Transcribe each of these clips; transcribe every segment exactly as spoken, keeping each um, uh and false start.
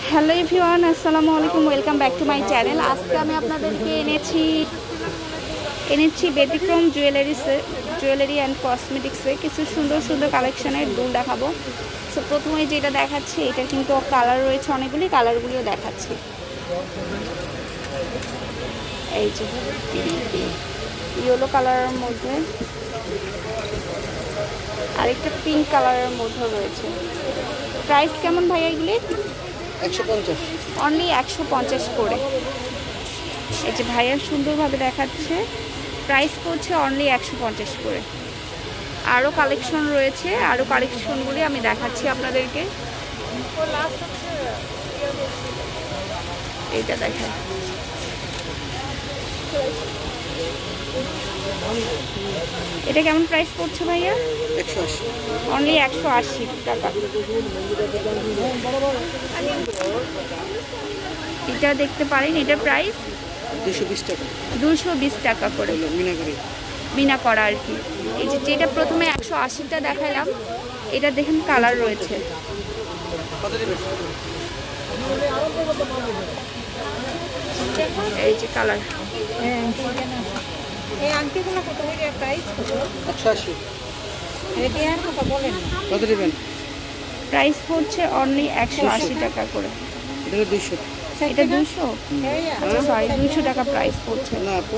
Hello everyone, আসসালামু আলাইকুম, welcome back to my channel. আজকে আমি আপনাদেরকে এনেছি এনেছি ব্যতিক্রম জুয়েলারিসে জুয়েলারি অ্যান্ড কসমেটিক্সে কিছু সুন্দর সুন্দর কালেকশানের দুল দেখাবো। সো প্রথমে যেটা দেখাচ্ছি, এটা কিন্তু কালার রয়েছে অনেকগুলি, কালারগুলিও দেখাচ্ছি। এই যে ইয়েলো কালারের মধ্যে আরেকটা পিঙ্ক কালারের মধ্যে রয়েছে। প্রাইস কেমন ভাই এগুলি? একশো পঞ্চাশ, অনলি একশো পঞ্চাশ করে। এই যে ভাইয়া সুন্দরভাবে দেখাচ্ছে, প্রাইস পড়ছে অনলি একশো পঞ্চাশ করে। আরও কালেকশন রয়েছে, আরও কালেকশনগুলি আমি দেখাচ্ছি আপনাদেরকে। এইটা দেখেন, এটা কেমন প্রাইস পড়ছে ভাইয়া? একশো আশি, অনলি একশো আশি টাকা। এটা দেখতে পারেন, এটার প্রাইস দুশো বিশ টাকা, দুশো বিশ টাকা করে মিনা করি বিনা করা আর কি। এই যে যেটা প্রথমে একশো আশিটা দেখালাম, এটা দেখেন কালার রয়েছে। এই যে কালার, এই আংটিগুলো কত করে প্রাইস? একশো আশি। এটা আর কত বলেন? কত দিবেন? প্রাইস পড়ছে অনলি একশো আশি টাকা করে। এটা দুইশো। এটা দুশো, আচ্ছা সরি, দুইশো টাকা প্রাইস পড়ছে। না আপু,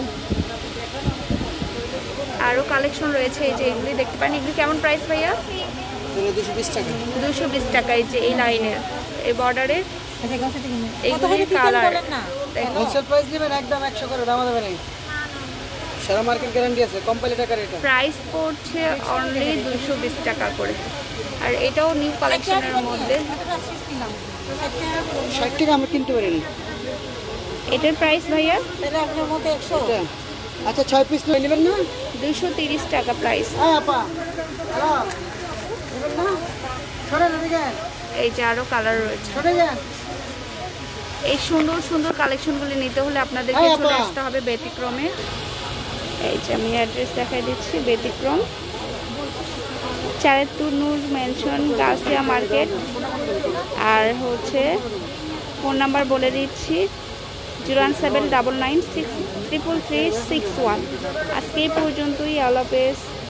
আরও কালেকশন রয়েছে। এই যে এগুলি দেখতে পান, এগুলি কেমন প্রাইস ভাইয়া? দুশো বিশ টাকা। দুশো বিশ টাকা। এই যে এই লাইনের, এই বর্ডারের আচ্ছা কত থেকে নিন? এইগুলির কালার বলেন না। হোলসেল প্রাইস দিবেন একদম একশো করে, দাম দেবেন না। সারা মার্কেট গ্যারান্টি আছে, কোম্পানি টাকার এটা। প্রাইস পড়ছে অনলি দুশো বিশ টাকা করে। আর এটাও নিউ কালেকশনের মধ্যে। ষাট টাকা আমরা কিনতে পারি না। এটার প্রাইস ভাইয়া? এটা আপনার মধ্যে একশো। আচ্ছা ছয় পিস নেবেন না? দুশো তিরিশ টাকা প্রাইস। হ্যাঁ আপা, হ্যালো নেবেন না? সরেন এদিকে, এই যে আরও কালার রয়েছে। সরে যান। এই সুন্দর সুন্দর কালেকশনগুলি নিতে হলে আপনাদেরকে চলে আসতে হবে ব্যতিক্রমে। এই যে আমি অ্যাড্রেস দেখাই দিচ্ছি, ব্যতিক্রম চারেত্তুর নূর মেনশন, গাছিয়া মার্কেট। আর হচ্ছে ফোন নাম্বার বলে দিচ্ছি, zero one seven double nine six triple three six one. আজকে এই পর্যন্তই, আল্লাহ হাফেজ।